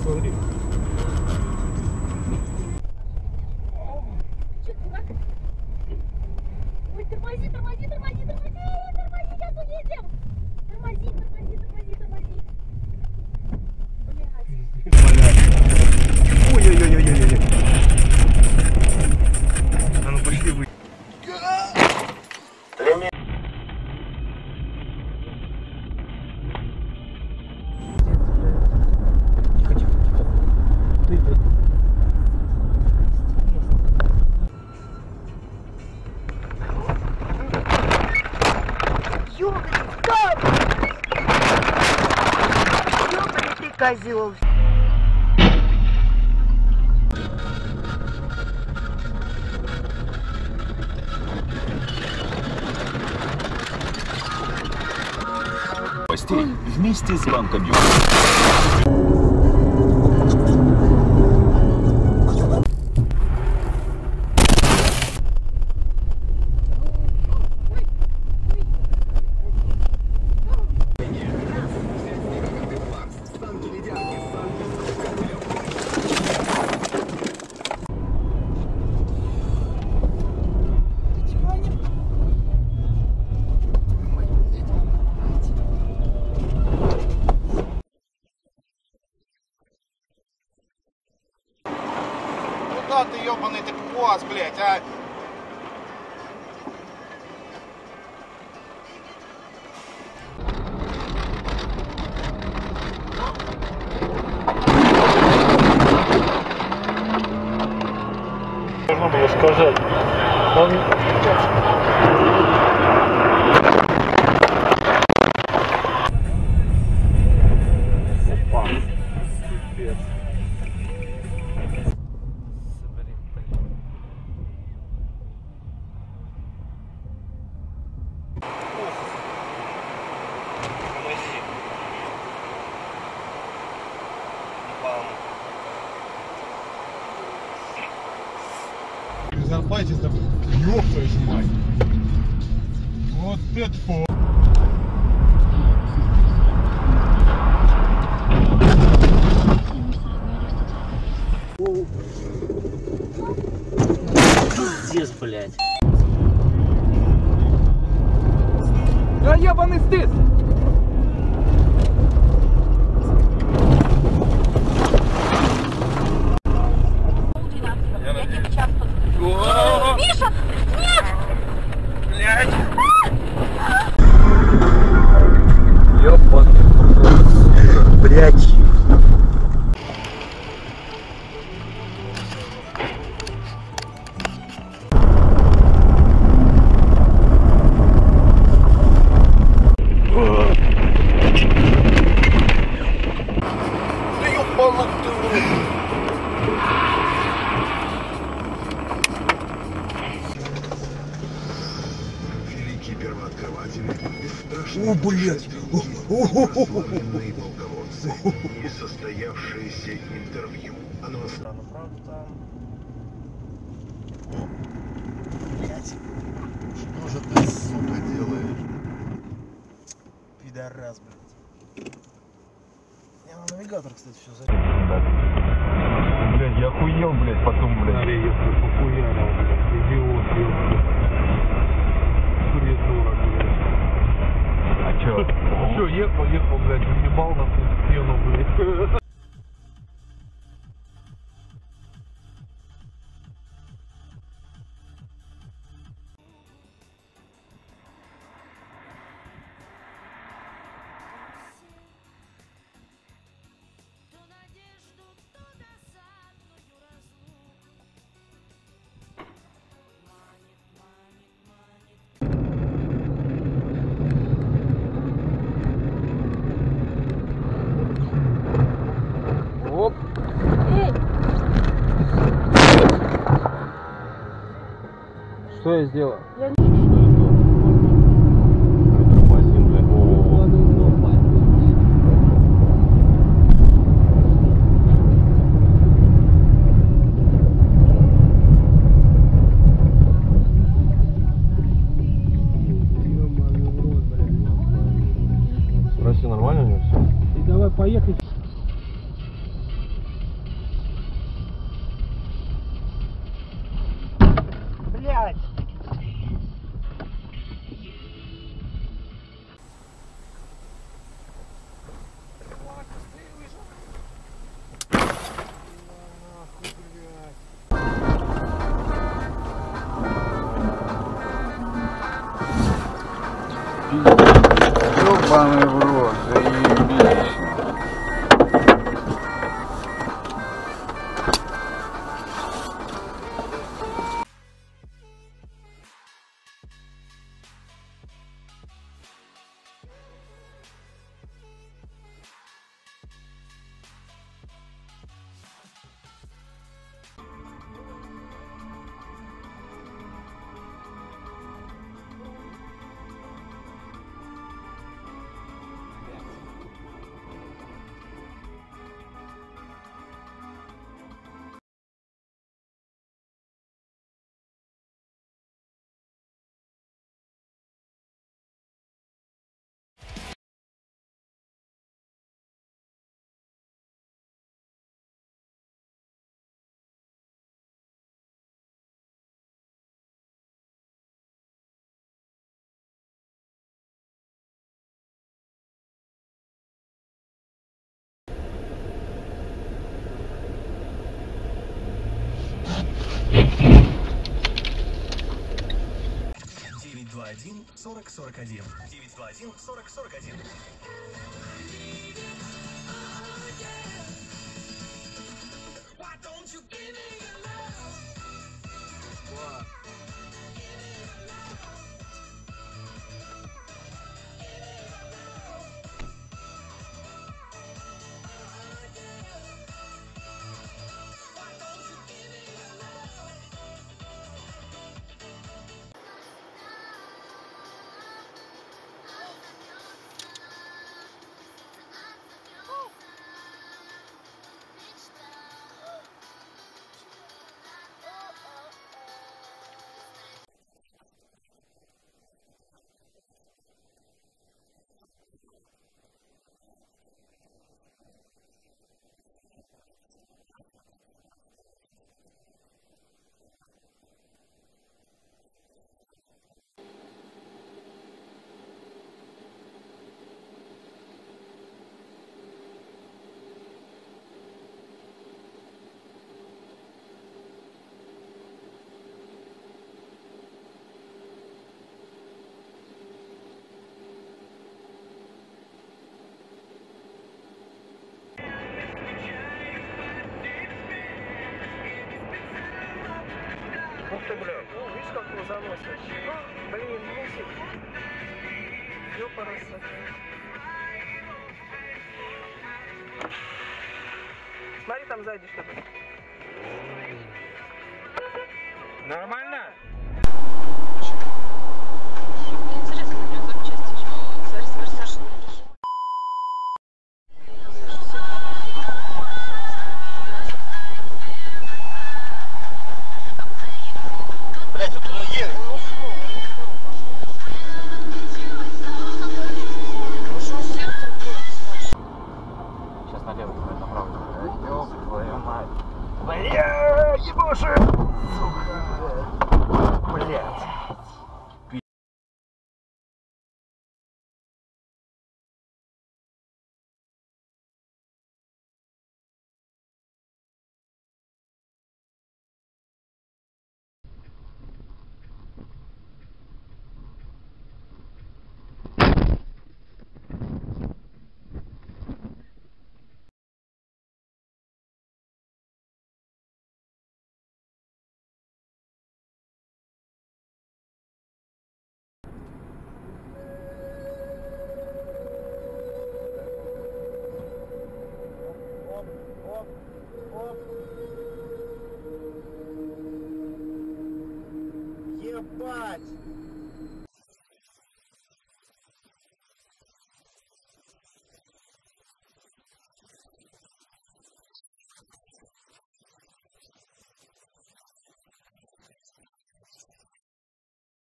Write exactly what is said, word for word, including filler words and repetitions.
Смотри. Ой, тормози, тормози, тормози, тормози, тормози, сейчас уедем. Тормози, тормози, тормози, тормози. Блядь. Ой-ой-ой-ой-ой-ой. А ну пошли вы. Ёбаный, стоп! Ёбаный ты козёл! Вместе с банком. Куда ты, ёбаный ты пуаз, блядь, а? Можно было сказать. Он... Опа. Пипец. Зарплате там, ёб твою мать. Вот это фу. Пиздец, блядь. Да ебаный стыд! Миша! Нет! Блядь! Ёбаный. Блядь. Да ёбаный ты, блядь! Великие первооткрыватели, бесстрашные О, блядь! прославленные полководцы, несостоявшиеся интервью. Оно Правда, там. Блядь. Что же ты, сука, делаешь? Пидорас, блядь. Я на навигатор, кстати, все за... Блядь, я охуел, блядь, потом, блядь. Смотри, если похуярил, блядь, идиот, ёбаный. Придурок, блядь. А чё? Чё, ехал, ехал, блядь, въебал на стену, блядь. Оп. Эй! Что я сделал? Я... Спроси, нормально у него все? И давай поехать. один сорок сорок один. девять два один сорок сорок один. Ух ты, бля. О, видишь, как его заносит? А, блин, мусик. Ёпарасы. Смотри, там сзади что-то. Нормально? Мне интересно, у него запчасти еще. Смотри, смотри, Саша. Блять, вот он едет. Он ушел, он ушел. Может, он сердцем кроется, Саша? Сейчас налево, направо. Ёб твою мать. Бля, ебоши! Сука. Блять. Ебать!